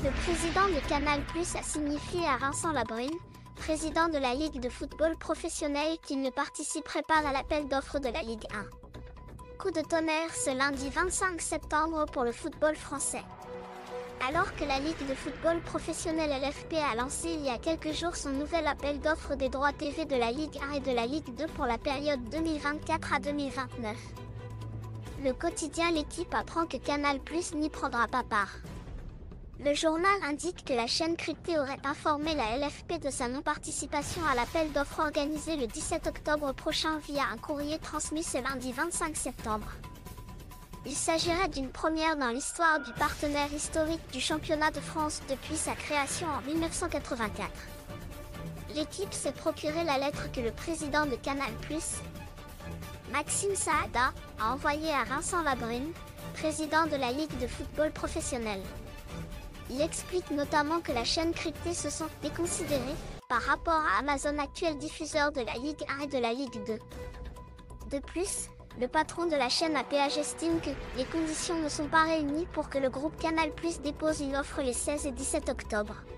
Le président de Canal+ a signifié à Vincent Labrune, président de la Ligue de football professionnel, qu'il ne participerait pas à l'appel d'offres de la Ligue 1. Coup de tonnerre ce lundi 25 septembre pour le football français. Alors que la Ligue de football professionnel LFP a lancé il y a quelques jours son nouvel appel d'offres des droits TV de la Ligue 1 et de la Ligue 2 pour la période 2024 à 2029. Le quotidien L'Équipe apprend que Canal+ n'y prendra pas part. Le journal indique que la chaîne cryptée aurait informé la LFP de sa non-participation à l'appel d'offres organisé le 17 octobre prochain via un courrier transmis ce lundi 25 septembre. Il s'agirait d'une première dans l'histoire du partenaire historique du championnat de France depuis sa création en 1984. L'Équipe s'est procuré la lettre que le président de Canal+, Maxime Saada, a envoyée à Vincent Labrune, président de la Ligue de football professionnel. Il explique notamment que la chaîne cryptée se sent déconsidérée par rapport à Amazon, actuel diffuseur de la Ligue 1 et de la Ligue 2. De plus, le patron de la chaîne APH estime que les conditions ne sont pas réunies pour que le groupe Canal+ dépose une offre les 16 et 17 octobre.